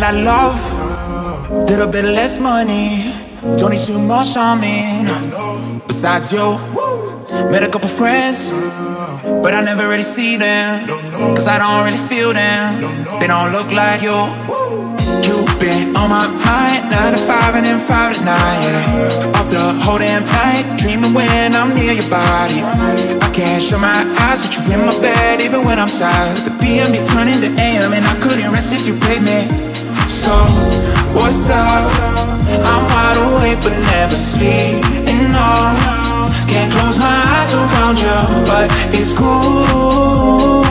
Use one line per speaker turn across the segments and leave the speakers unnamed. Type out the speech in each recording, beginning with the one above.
I love, little bit less money, don't need too much on me. Besides you, met a couple friends, but I never really see them, cause I don't really feel them. They don't look like you. You've been on my mind, 9 to 5 and then 5 to 9, yeah. Up the whole damn night, dreaming when I'm near your body. I can't shut my eyes with you in my bed, even when I'm tired. The PM be turning to AM and I couldn't rest if you paid me. So, what's up? I'm wide awake but never sleeping, no. Can't close my eyes around you, but it's cool.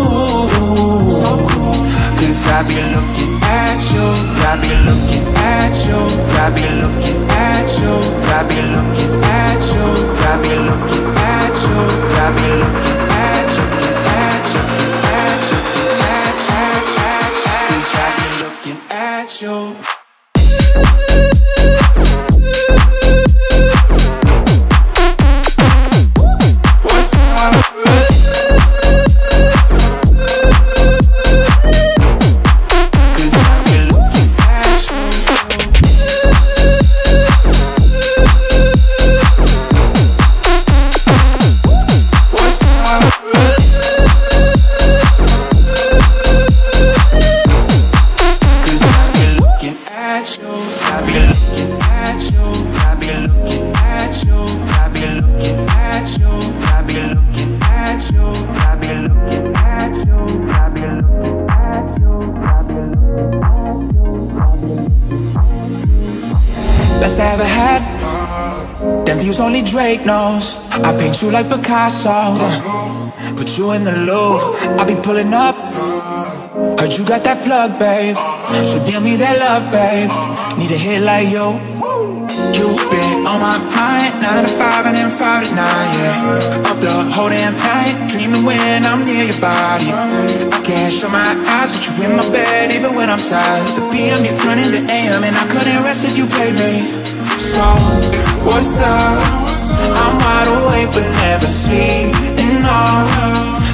Cause I be looking at you, I be looking at you, I be looking at you, I be looking at you, I be looking at you, I be looking at you, cause I be looking at you. Best I ever had. Them views only Drake knows. I paint you like Picasso, put you in the Louvre. I be pulling up. Heard you got that plug, babe, so give me that love, babe. Need a hit like you. You've been on my mind, 9 to 5 and then 5 to 9, yeah. Up the whole damn night, dreaming when I'm near your body. I can't shut my eyes with you in my bed, even when I'm tired. The PM be turning to AM and I couldn't rest if you played me. So, what's up? I'm wide awake but never sleeping, no.